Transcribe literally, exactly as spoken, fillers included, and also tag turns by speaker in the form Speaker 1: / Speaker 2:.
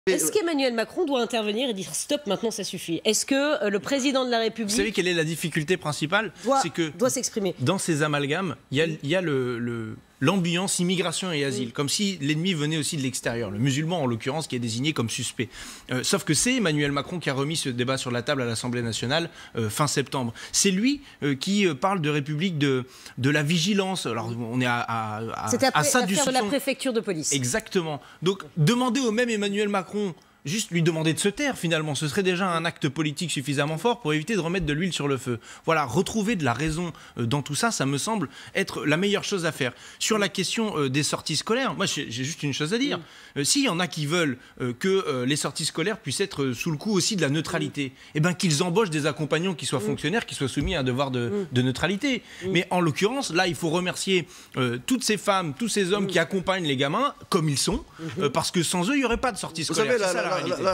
Speaker 1: Est-ce qu'Emmanuel Macron doit intervenir et dire stop, maintenant ça suffit? Est-ce que euh, le président de la République...
Speaker 2: Vous savez quelle est la difficulté principale?
Speaker 1: C'est
Speaker 2: que
Speaker 1: doit s'exprimer. Dans
Speaker 2: ces amalgames, il y a, y a le... le... l'ambiance immigration et asile, mmh. comme si l'ennemi venait aussi de l'extérieur, le musulman en l'occurrence qui est désigné comme suspect. Euh, sauf que c'est Emmanuel Macron qui a remis ce débat sur la table à l'Assemblée nationale euh, fin septembre. C'est lui euh, qui euh, parle de république de, de la vigilance. Alors on est à, à, à, à ça du
Speaker 1: soupçon. De la préfecture de police.
Speaker 2: Exactement. Donc demander au même Emmanuel Macron... Juste lui demander de se taire, finalement, ce serait déjà un acte politique suffisamment fort pour éviter de remettre de l'huile sur le feu. Voilà, retrouver de la raison dans tout ça, ça me semble être la meilleure chose à faire. Sur la question des sorties scolaires, moi j'ai juste une chose à dire. Euh, S'il y en a qui veulent euh, que euh, les sorties scolaires puissent être sous le coup aussi de la neutralité, eh bien qu'ils embauchent des accompagnants qui soient fonctionnaires, qui soient soumis à un devoir de, de neutralité. Mais en l'occurrence, là, il faut remercier euh, toutes ces femmes, tous ces hommes qui accompagnent les gamins comme ils sont, euh, parce que sans eux, il n'y aurait pas de sorties scolaires.
Speaker 3: Vous savez, la, la, la, la,